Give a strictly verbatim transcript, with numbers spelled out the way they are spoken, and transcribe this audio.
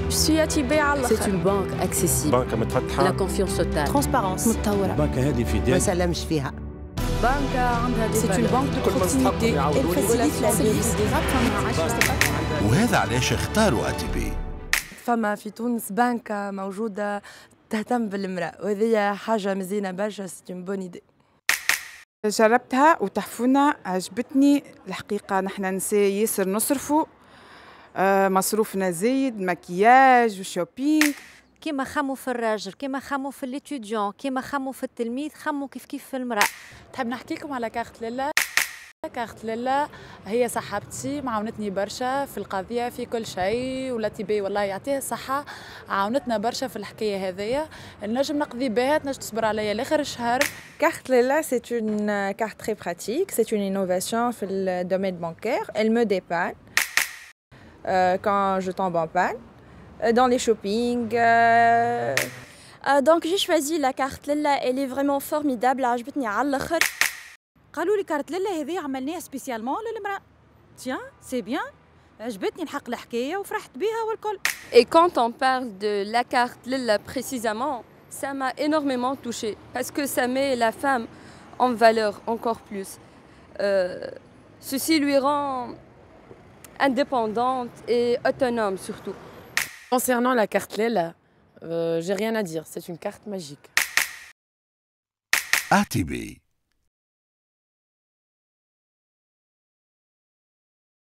C'est une banque accessible. بنكة متفتحة. La confiance totale. Transparence. متطورة. بنكة هذه في ما سلمش فيها. C'est une banque de proximité. Elle facilite la vie. وهذا علاش اختاروا اتيبي. فما في تونس بنكة موجودة تهتم بالمرأة وهذه حاجة مزيانة برشا. سي اون بون ايدي. جربتها وتحفونة عجبتني الحقيقة. نحن نساء ياسر نصرفوا مصروفنا زايد مكياج وشوبينغ. كيما خموا في الراجل كيما خموا في الاتيديون كيما خموا في التلميذ خموا كيف كيف في المرأة. تحب نحكي لكم على كارت لالا. كارت لالا هي صاحبتي معاونتني برشا في القضية في كل شيء ولا تبي والله يعطيها الصحة. عاونتنا برشا في الحكاية هذيا. نجم نقضي بها تنجم تصبر عليا لاخر الشهر. Carte Lela, c'est une carte très pratique, c'est une innovation dans le domaine bancaire. Elle me dépanne euh, quand je tombe en panne, euh, dans les shoppings. Euh... Euh, donc j'ai choisi la carte Lela, elle est vraiment formidable. عجبتني على الآخر. قالوا لي كارت لالا هذه عملناها سبيسيالمون للمرأة. تيان سي بيان. عجبتني الحق الحكاية وفرحت بها والكل. Et quand on parle de la carte Lela précisément, ça m'a énormément touchée parce que ça met la femme en valeur encore plus. Euh, ceci lui rend indépendante et autonome surtout. Concernant la carte Lela, euh, j'ai rien à dire, c'est une carte magique. اتيبي.